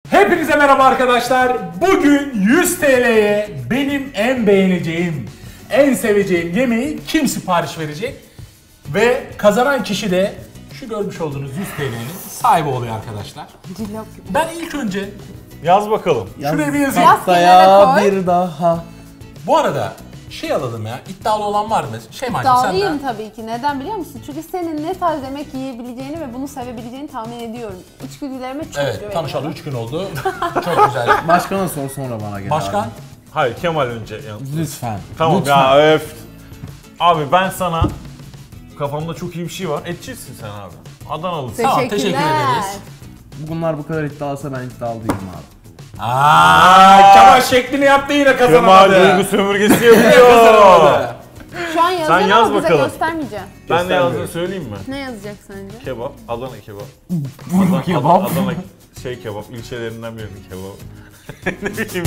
Hepinize merhaba arkadaşlar. Bugün 100 TL'ye benim en beğeneceğim, en seveceğim yemeği kim sipariş verecek? Ve kazanan kişi de şu görmüş olduğunuz 100 TL'nin sahibi oluyor arkadaşlar. Ben ilk önce Yaz bakalım. şuraya bir yazayım. Yastaya bir daha. Bu arada şey alalım ya, iddialı olan var mı? Şeyma'cığım İddialıyım senden. tabii ki. Neden biliyor musun? Çünkü senin ne tarz yemek yiyebileceğini ve bunu sevebileceğini tahmin ediyorum. İçgüdülerime çok Evet, güveniyorum. tanışalı 3 gün oldu. Çok güzel. Başkana sor sonra bana gel. Başkan? Abi. Hayır, Kemal önce. Yani. Lütfen. Tamam Lütfen. ya öf. Abi ben sana kafamda çok iyi bir şey var. Etçilsin sen abi. Adanalısın. Tamam, Teşekkürler. teşekkür ederiz. Bunlar bu kadar iddialıysa ben iddialı değilim abi. Kemal şeklini yaptı yine Kemal kazanamadı. duygu sömürgesi yapıyor. Şu an yazacağım yaz ama bize bakalım. göstermeyeceğim. Ben ne yazdığını söyleyeyim mi? Ne yazacak sence? Kebap, Adana kebap. Bu kebap. Adana şey kebap, ilçelerinden birinin kebabı. Ne bileyim.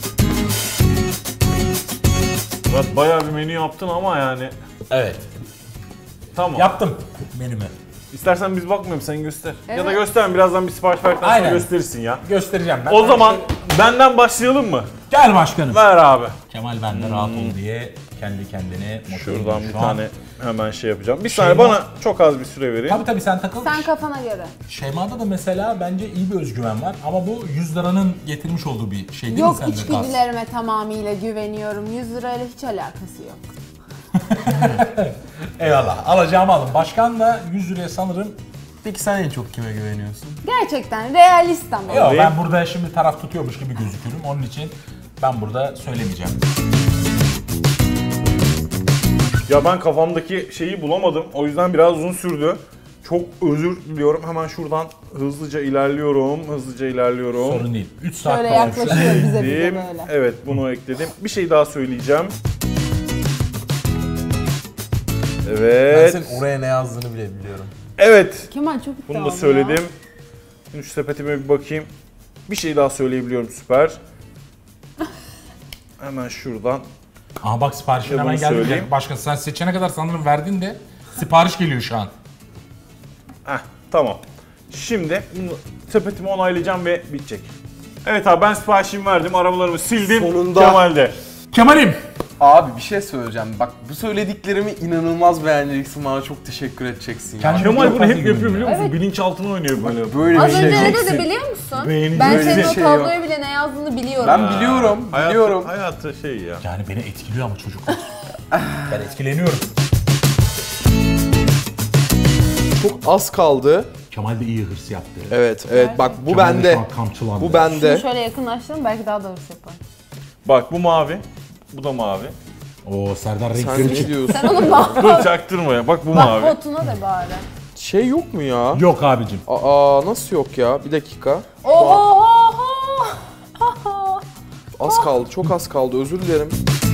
Murat bayağı bir menü yaptın ama yani. Evet. Tamam. Yaptım menümü. İstersen biz bakmayalım, sen göster. Ya da Evet. gösterme, birazdan bir sipariş verdikten sonra Aynen. gösterirsin ya. Göstereceğim ben. O zaman benden başlayalım mı? Gel başkanım. Ver abi. Kemal bende rahat ol diye kendi kendine motive Şuradan ediyor bir şu an. tane hemen şey yapacağım. Bir Şeyma- saniye bana çok az bir süre verin. Tabii sen takıl. Sen kafana göre. Şeyma'da da mesela bence iyi bir özgüven var ama bu 100 liranın getirmiş olduğu bir şey değil Yok, mi sende Gaz? içgüdülerime tamamıyla güveniyorum. 100 lirayla hiç alakası yok. Eyvallah. Alacağımı alın. Başkan da 100 liraya sanırım. Peki sen en çok kime güveniyorsun? Gerçekten realist ama. Yok, Alayım. ben burada şimdi taraf tutuyormuş gibi gözükürüm. Onun için ben burada söylemeyeceğim. Ya ben kafamdaki şeyi bulamadım. O yüzden biraz uzun sürdü. Çok özür diliyorum. Hemen şuradan hızlıca ilerliyorum. Sorun değil. 3 saat Şöyle kalmış. yaklaşıyor bize Ekledim. böyle. Evet, bunu ekledim. Bir şey daha söyleyeceğim. Ben Evet. senin oraya ne yazdığını bile biliyorum. Evet. Kemal çok iddialı Bunu da ya. söyledim. Şimdi şu sepetime bir bakayım. Bir şey daha söyleyebiliyorum, süper. Hemen şuradan. Aha bak siparişin Ya hemen bunu geldi. söyleyeyim. Başkan sen seçene kadar sanırım verdin de sipariş geliyor şu an. Tamam. Şimdi bunu sepetimi onaylayacağım ve bitecek. Evet abi, ben siparişimi verdim. Arabalarımı sildim. Sonunda. Kemal'de. Kemal'im. Abi bir şey söyleyeceğim. Bak bu söylediklerimi inanılmaz beğeneceksin. Bana çok teşekkür edeceksin ya. Kendine Kemal çok bunu fazla hep yapıyor güveniyor. biliyor musun? Evet. Bilinçaltına oynuyor böyle. Böyle Az bir şey önce yok. ne dedi biliyor musun? Beğenici Ben öyle senin bir o şey yok. tabloya bile ne yazdığını biliyorum. Ben biliyorum, biliyorum. Hayatı şey ya. Yani beni etkiliyor ama çocuklar. Ben etkileniyorum. Çok az kaldı. Kemal de iyi hırs yaptı. Evet, evet. Bak bu Kemal de bende. şu an kamçılandı. Bu Şunu bende. şöyle yakınlaştırın belki daha da hırs yapar. Bak bu mavi. Bu da mavi. Oo Serdar Sen renkleri ne çıktı. diyorsun? Sen onun Dur çaktırma ya. Bak bu bak mavi. botuna da bari. Şey yok mu ya? Yok abicim. Aa nasıl yok ya? Bir dakika. Oho! Az kaldı, çok az kaldı. Özür dilerim.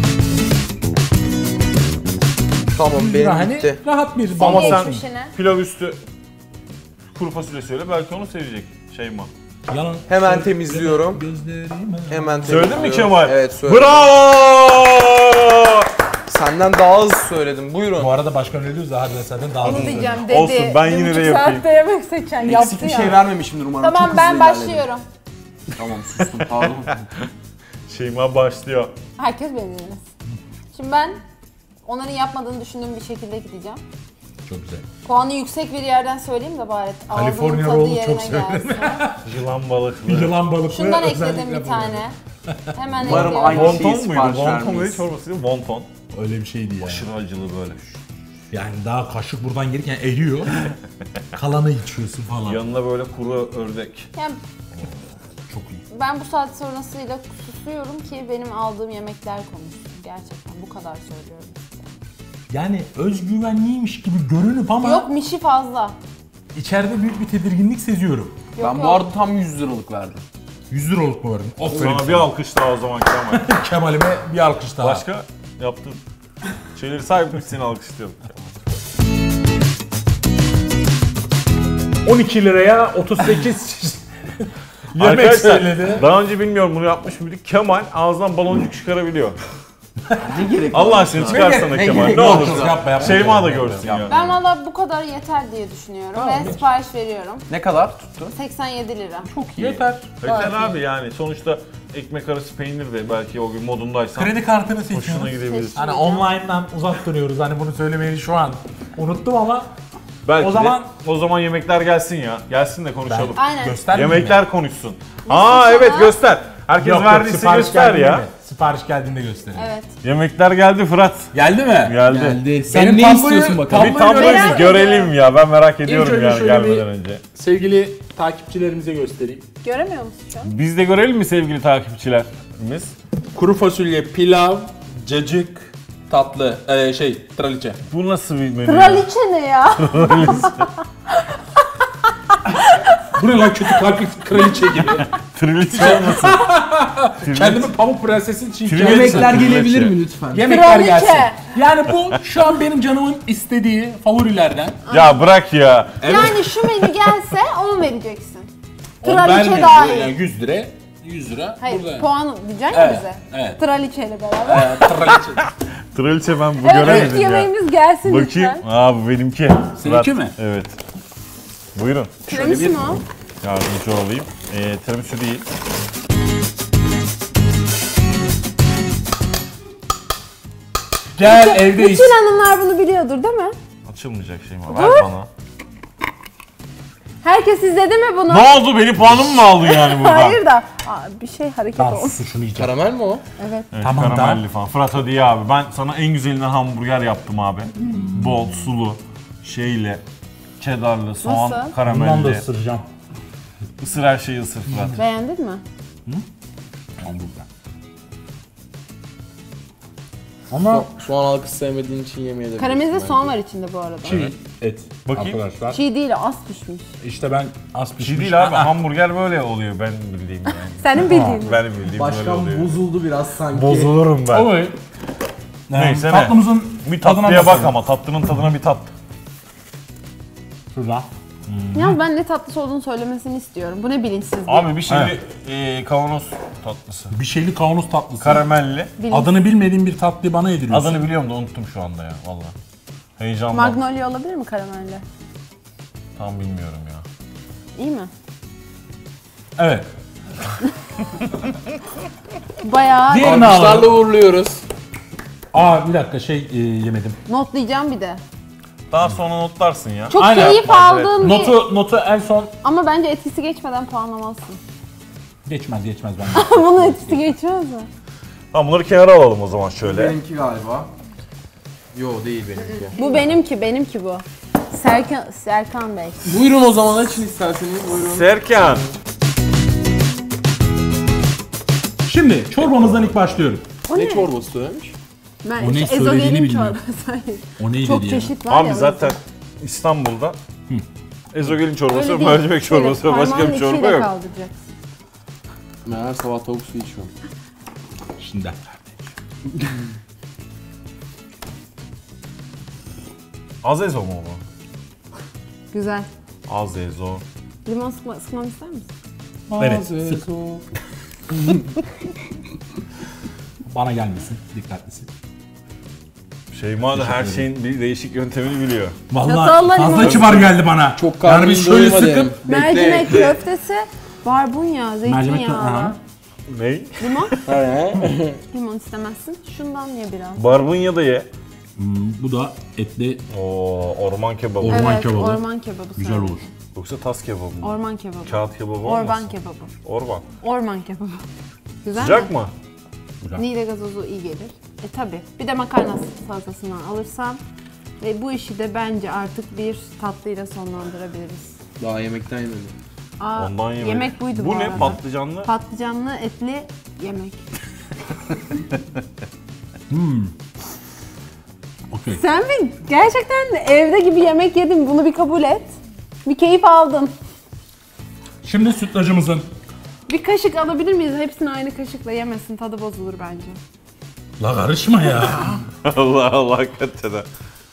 Tamam, 100 lira benim hani bitti. rahat bir Ama bal sen olsun. geçmişine. pilav üstü kuru fasulye söyle. Belki onu sevecek Şeyma. Yalan. Hemen temizliyorum. Gözlerime. Hemen Söyledin mi temizliyorum. Kemal? Evet, söyledim. Bravo! Senden daha hızlı söyledim. Buyurun. Bu arada başkan öyle diyoruz da harbiden zaten daha Onu hızlı. diyeceğim dedi. Olsun, ben yine de 1,5 yapayım. saatte yemek seçen yaptı Eksik bir ya. şey vermemişimdir umarım. Tamam Çok ben hızlı ilerledim. başlıyorum. Tamam sustum pardon. Şeyma başlıyor. Herkes beni dinlesin. Şimdi ben onların yapmadığını düşündüğüm bir şekilde gideceğim. Çok güzel. Puanı yüksek bir yerden söyleyeyim de bari ağzımın Kaliforniya tadı rollu yerine çok severim. gelsin. Yılan balıklı. Yılan balıklı. Şundan özellikle ekledim bir bu. tane. Hemen Umarım ekliyorum. aynı Wonton şeyi muydu? sipariş Wonton muydu? vermeyiz. Çorbasıydı. Wonton. Öyle bir şeydi ya. Aşırı acılı böyle. Yani daha kaşık buradan gelirken eriyor. Kalanı içiyorsun falan. Yanına böyle kuru ördek. Yani Çok iyi. ben bu saat sonrasıyla susuyorum ki benim aldığım yemekler konuşsun. Gerçekten bu kadar söylüyorum. Yani özgüvenliymiş gibi görünüp ama Yok mişi fazla. içeride büyük bir tedirginlik seziyorum. Yok, Ben bu arada tam 100 liralık verdim. 100 liralık mı verdin? Aferin. Sana bir alkış daha o zaman Kemal. Kemal'ime bir alkış daha. Başka yaptığın şeyleri sahip seni alkışlıyorum. 12 liraya 38 yemek Arkadaşlar söyledi. daha önce bilmiyorum bunu yapmış mıydık. Kemal ağzından baloncuk çıkarabiliyor. Ne gerek var? Allah aşkına çıkarsana Ne Kemal. gerek Ne var? olursun. Yapma yapma. Şeyma da görsün ya. Ben valla bu kadar yeter diye düşünüyorum ve sipariş veriyorum. Ne kadar tuttu? 87 lira. Yeter. Yeter abi yani sonuçta ekmek arası peynir de belki o gün modundaysan Kredi kartını hoşuna seçiyoruz. gidebilir. Hani online'dan uzak duruyoruz. Hani bunu söylemeyi şu an unuttum ama Belki o o zaman yemekler gelsin ya. Gelsin de konuşalım. Aynen. göster. Yemekler konuşsun. Aa evet göster. Herkes verdiyse göster ya. Sipariş geldiğinde gösterelim. Evet. Yemekler geldi Fırat. Geldi mi? Geldi. Sen Benim ne tabloyu- istiyorsun bakalım? Bir tabloyu merak bir görelim ya. Ben merak ediyorum önce yani şöyle gelmeden önce. Sevgili takipçilerimize göstereyim. Göremiyor musun şu an? Biz de görelim mi sevgili takipçilerimiz? Kuru fasulye, pilav, cacık, tatlı, traliçe. Bu nasıl bir menü? Kraliçe ne ya? Bu ne lan kötü kalpli kraliçe gibi. Triliçe olmasın. Kendimi pamuk prensesin için Triliçe. Yemekler Triliçe. gelebilir mi lütfen? Yemekler Kraliçe. gelsin. Yani bu şu an benim canımın istediği favorilerden. Ya bırak ya. Yani şu menü gelse 10 vereceksin. On Kraliçe vermiyor. dahil. Yani 100 lira. 100 lira. Hayır, burada. puan diyeceksin ya Evet, bize. evet. Kraliçeyle beraber. Traliçe. Triliçe ben bu Evet, göremedim ya. yemeğimiz gelsin Bakayım. lütfen. Aa bu benimki. Seninki Fırat. mi? Evet. Buyurun. Tiramisu mu? Yardımcı olayım. Tiramisu değil. Gel evdeyiz. Bütün hanımlar bunu biliyordur değil mi? Açılmayacak şey mi? Ver bana. Herkes izledi mi bunu? Ne oldu? Benim puanımı mı aldın yani burada? Hayır da bir şey hareket Tamam olmuş. sus şunu yiyeceğim. Karamel mi o? Evet. Evet, Tamam, karamelli falan. Fırat hadi ya abi. Ben sana en güzelinden hamburger yaptım abi. Bol, sulu, şeyle, cheddarlı, soğan, Nasıl? Bundan da karamelli. ısıracağım. Isır her şeyi ısır Fırat. Beğendin mi? Hamburger. Ama Soğan halkası sevmediğin için yemeyebilirim. Karamelize soğan var içinde bu arada. çiğ et Bakayım. arkadaşlar. Çiğ değil, az pişmiş. İşte ben az pişmiş. Çiğ değil abi. Hamburger böyle oluyor ben bildiğim yani. Senin bildiğin mi? Benim bildiğim böyle Başkan oluyor. bozuldu biraz sanki. Bozulurum ben. Olur. Neyse ne. Tatlımızın Bir tadına tatlıya bak bakalım. ama tatlının tadına bir tat. Şurada. Ya ben ne tatlısı olduğunu söylemesini istiyorum. Bu ne bilinçsizlik. Abi bir şeyli kavanoz tatlısı. Bir şeyli kavanoz tatlısı. Karamelli. Adını bilmediğim bir tatlıyı bana yediriyorsun. Adını biliyorum da unuttum şu anda ya valla. Heyecandan. Magnolia olabilir mi karamelli? Tam bilmiyorum ya. İyi mi? Evet. Bayağı Diğerini Alkışlarla alalım. uğurluyoruz. Aa bir dakika yemedim. notlayacağım bir de. Daha sonra notlarsın ya. Çok Aynen. keyif aldığım bir... Notu en son Ama bence etkisi geçmeden puanlamazsın. geçmez bence. Bunun etkisi geçmez mi? Tamam bunları kenara alalım o zaman şöyle. Benimki galiba. Yo değil benimki. Bu benimki bu. Serkan Bey. Buyurun o zaman açın isterseniz buyurun. Serkan. Şimdi çorbamızdan ilk başlıyorum. O Ne çorbası söylemiş? Ben O ne işte söylediğini ezogelin bilmiyorum. çorbası. Hayır. O neydi Çok diye. çeşit var Abi ya. zaten İstanbul'da ezogelin çorbası Öyle yok, değil. mercimek çorbası Şöyle yok, başka bir parmağın çorba içiyle yok. kaldıracaksın. Ben her sabah tavuk suyu içiyorum. Şimdi. Azezo mu bu? Güzel. Azezo. Limon sıkmamı ister misin? Evet. Sık. Bana gelmesin. Dikkatlisin. Şeyma da her şeyin bir değişik yöntemini biliyor. Vallahi Çatalla fazla limon. kibar geldi bana. Çok yani biz şöyle sıkıp Mercimek köftesi, barbunya, zeytinyağı. aha. Ney? Limon? Limon istemezsin. Şundan ye biraz. Barbunya da ye. Bu da etli Oo, orman kebabı. Orman evet, kebabı. orman kebabı. güzel sen. olur. Yoksa tas kebabı mı? Orman kebabı. Kağıt kebabı olmasın? Orman kebabı. Orman. Orman kebabı. Güzel Sıcak mi? mı? Niğde gazozu iyi gelir. Tabi. Bir de makarna salatasından alırsam ve bu işi de bence artık bir tatlıyla sonlandırabiliriz. Daha yemekten yemedim. Aa, Ondan yemedim. yemek buydu bu Bu ne? arada. Patlıcanlı. Patlıcanlı etli yemek. Okey. Sen mi gerçekten evde gibi yemek yedin? Bunu bir kabul et. Bir keyif aldın. Şimdi sütlacımızın. Bir kaşık alabilir miyiz? Hepsini aynı kaşıkla yemesin. Tadı bozulur bence. La karışma ya. Allah Allah hakikaten. ha.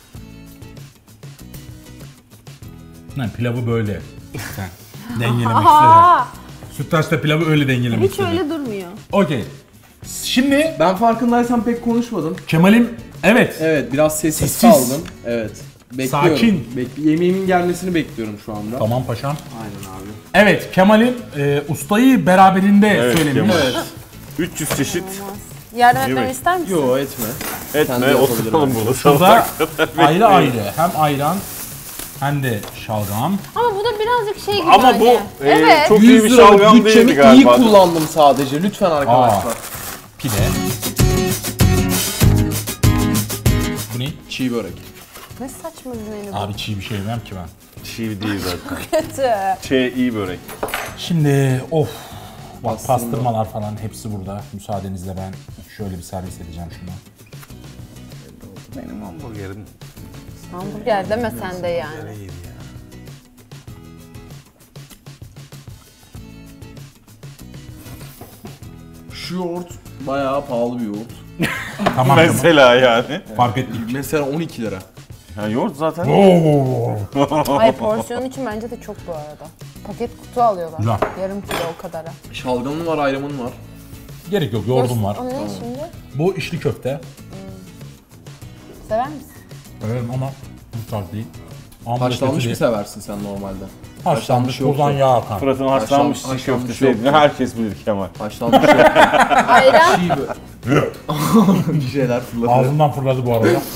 Lan pilavı böyle. Sen dengelemek istedim. Aa, Sütlaçla pilavı öyle dengelemek hiç istedim. öyle durmuyor. Okey. Şimdi Ben farkındaysan pek konuşmadım. Kemal'im evet. Evet, biraz sessiz Sessiz. kaldım. Evet. Bekliyorum. Sakin. Yemeğimin gelmesini bekliyorum şu anda. Tamam paşam. Aynen abi. Evet Kemal'in ustayı beraberinde Evet, söylemiş. Kemal. Evet. 300 çeşit. Yardım etmemi Yemek. ister misin? Yo etme. Sen de Etme yapabilirim oturalım bence. burada. Şurada sabah ayrı ayrı hem ayran hem de şalgam. Ama bu da birazcık şey gibi Ama hani. bu Evet. çok iyi 100 bir liralık şalgam değildi bütçemi iyi galiba. kullandım sadece. Lütfen arkadaşlar. Pide. Bu ne? Çiğ börek. Ne saçma bir menü bu. Abi çiğ bir şey yemem ki ben. Çiğ değil zaten. Kötü. iyi börek. Şimdi of. Bak Pastırma. pastırmalar falan hepsi burada. Müsaadenizle ben şöyle bir servis edeceğim şunu. Benim hamburgerim. Hamburger deme sen de yani. Şu yoğurt bayağı pahalı bir yoğurt. Tamam tamam. Mesela yani. Fark ettik. Mesela 12 lira. Ya yoğurt zaten. Ay porsiyon için bence de çok bu arada. Paket kutu alıyorlar. Güzel. Yarım kilo o kadara. Şalgamın var, ayranın var. Gerek yok, yoğurdum var. O ne şimdi? Bu içli köfte. Sever misin? Severim ama bu tarz değil. Ama bu Haşlanmış kötü mı değil. seversin sen normalde? Haşlanmış, yoksa- buradan yağ akan. Fırat'ın haşlanmış çiğ haşlanmış köftesi yok. yediğini herkes bilir Kemal. Haşlanmış yok. Ayran. Çiğ börek. Bir şeyler fırlatıyor. Ağzımdan fırladı bu arada.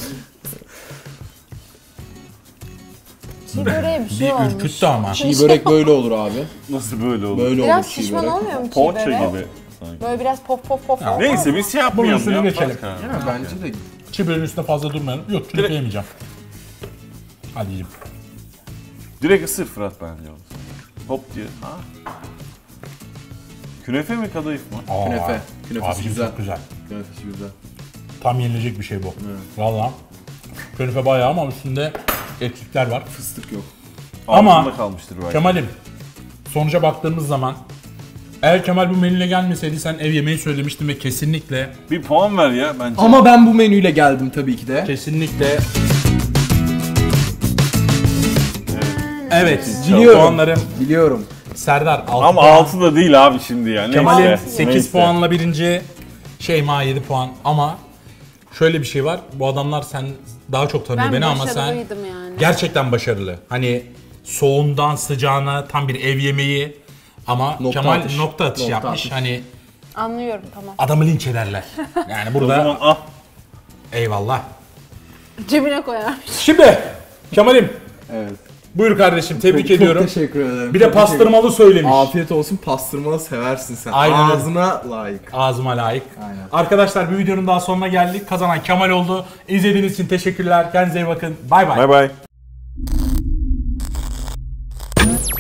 Çiğ böreğe bir şey Bir olmuş. ürküttü ama. Çiğ börek böyle olur abi. Nasıl böyle olur? Böyle Biraz olur çiğ şişman börek. olmuyor mu çiğ Poğaça börek? gibi. sanki. Böyle biraz pof pof pof. Ya, Neyse biz şey Bunun yapmayalım üstüne ya. geçelim. Başka. Ya bence de Çiğ böreğin üstüne fazla durmayalım. Yok, künefe yemeyeceğim. Hadi yiyeyim. Direkt ısır Fırat bence onu. Hop diye. Ha? Künefe mi kadayıf mı? Aa, Künefe. Künefesi abicim güzel. çok güzel. künefesi güzel. Tam yenilecek bir şey bu. Valla. Künefe bayağı ama üstünde eksikler var. Fıstık yok. Ama- Ağzında kalmıştır belki. Kemal'im, sonuca baktığımız zaman eğer Kemal bu menüyle gelmeseydi sen ev yemeği söylemiştin ve kesinlikle Bir puan ver ya bence. Ama ben bu menüyle geldim tabii ki de. Evet, biliyorum. Puanlarım Biliyorum. Serdar 6 Ama puan. 6 da değil abi şimdi yani. Kemal'im Neyse, 8 neyse. puanla birinci, Şeyma 7 puan ama şöyle bir şey var. Bu adamlar sen daha çok tanıyor Ben beni ama sen başarılıydım yani. gerçekten başarılı. Hani soğuğundan sıcağına tam bir ev yemeği ama Nokta Kemal atış. nokta atış Nokta yapmış. atış. Hani Anlıyorum tamam. adamı linç ederler. Yani O burada zaman al. eyvallah. Cebine koyarmış. Şimdi Kemal'im Evet. buyur kardeşim, tebrik Çok ediyorum. teşekkür ederim. Bir de Çok teşekkür- pastırmalı söylemiş. Afiyet olsun, pastırmalı seversin sen. Aynen öyle. Ağzına layık. Ağzıma layık. Aynen. Arkadaşlar bir videonun daha sonuna geldik. Kazanan Kemal oldu. İzlediğiniz için teşekkürler. Kendinize iyi bakın. Bay bay. Bay bay.